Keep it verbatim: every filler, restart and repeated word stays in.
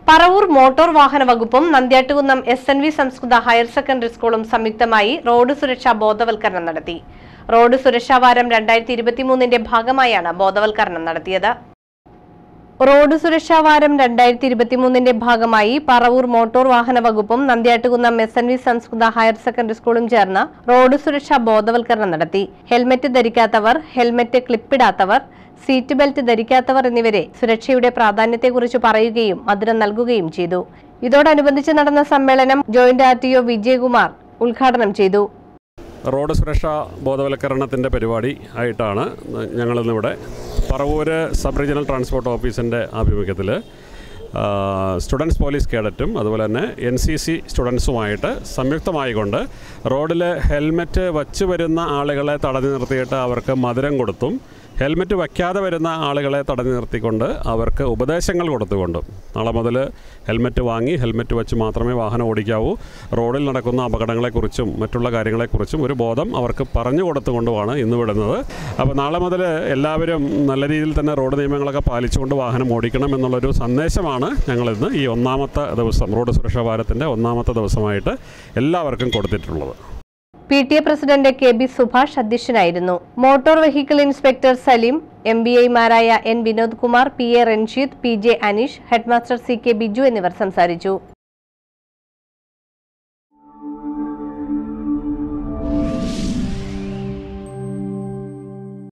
Paravur motor വാഹന വകുപ്പും Nandyattukunnam S N V സംസ്കൃത ഹയർ സെക്കൻഡറി സ്കൂളും സംയുക്തമായി റോഡ് സുരക്ഷാ ബോധവൽക്കരണം നടത്തി. റോഡ് സുരക്ഷാ വാരം രണ്ടായിരത്തി ഇരുപത്തിമൂന്നിന്റെ ഭാഗമായാണ് ബോധവൽക്കരണം നടത്തിയത്. റോഡ് സുരക്ഷാ വാരം രണ്ടായിരത്തി ഇരുപത്തിമൂന്നിന്റെ ഭാഗമായി പറവൂർ മോട്ടോർ വാഹന വകുപ്പും നന്ദ്യാട്ടുകുന്നം എസ് എൻ വി സംസ്കൃത ഹയർ സെക്കൻഡറി സ്കൂളും ചേർന്ന് റോഡ് സുരക്ഷാ ബോധവൽക്കരണം നടത്തി. ഹെൽമറ്റ് ധരിക്കാത്തവർ, ഹെൽമറ്റ് ക്ലിപ്പിടാത്തവർ, സീറ്റ് ബെൽറ്റ് ധരിക്കാത്തവർ എന്നിവരെ സുരക്ഷയുടെ പ്രാധാന്യത്തെക്കുറിച്ച് പറയുകയും മധുരം നൽകുകയും ചെയ്തു. ഇതോടനുബന്ധിച്ച് നടന്ന സമ്മേളനം joint R T O Vijayakumar ഉദ്ഘാടനം ചെയ്തു. റോഡ് സുരക്ഷാ ബോധവൽക്കരണത്തിൻ്റെ പരിപാടി ആയിട്ടാണ് ഞങ്ങളിന്നിവിടെ പറവൂര് സബ് റീജിയണൽ ട്രാൻസ്പോർട്ട് ഓഫീസിൻ്റെ ആഭിമുഖ്യത്തിൽ സ്റ്റുഡൻസ് പോലീസ് കേഡറ്റും അതുപോലെ തന്നെ എൻ സി സി സ്റ്റുഡൻസുമായിട്ട് സംയുക്തമായിക്കൊണ്ട് റോഡിൽ ഹെൽമെറ്റ് വച്ച് വരുന്ന ആളുകളെ തടഞ്ഞു നിർത്തിയിട്ട് അവർക്ക് മധുരം കൊടുത്തും ഹെൽമെറ്റ് വയ്ക്കാതെ വരുന്ന ആളുകളെ തടഞ്ഞു നിർത്തിക്കൊണ്ട് അവർക്ക് ഉപദേശങ്ങൾ കൊടുത്തുകൊണ്ടും നാളെ മുതൽ ഹെൽമെറ്റ് വാങ്ങി ഹെൽമെറ്റ് വെച്ച് മാത്രമേ വാഹനം ഓടിക്കാവൂ, റോഡിൽ നടക്കുന്ന അപകടങ്ങളെക്കുറിച്ചും മറ്റുള്ള കാര്യങ്ങളെക്കുറിച്ചും ഒരു ബോധം അവർക്ക് പറഞ്ഞു കൊടുത്തുകൊണ്ടുമാണ് ഇന്ന് വിടുന്നത്. അപ്പോൾ നാളെ മുതൽ എല്ലാവരും നല്ല രീതിയിൽ തന്നെ റോഡ് നിയമങ്ങളൊക്കെ പാലിച്ചുകൊണ്ട് വാഹനം ഓടിക്കണം എന്നുള്ളൊരു സന്ദേശമാണ് ഞങ്ങളിന്ന് ഈ ഒന്നാമത്തെ ദിവസം റോഡ് സുരക്ഷാ വാരത്തിൻ്റെ ഒന്നാമത്തെ ദിവസമായിട്ട് എല്ലാവർക്കും കൊടുത്തിട്ടുള്ളത്. P T A president K B Subhash അധ്യക്ഷനായിരുന്നു. Motor vehicle inspector Saleem, M B ഐമാരായ N Vinod Kumar, P A Ranshid, P J Aneesh, headmaster C K Biju എന്നിവർ സംസാരിച്ചു.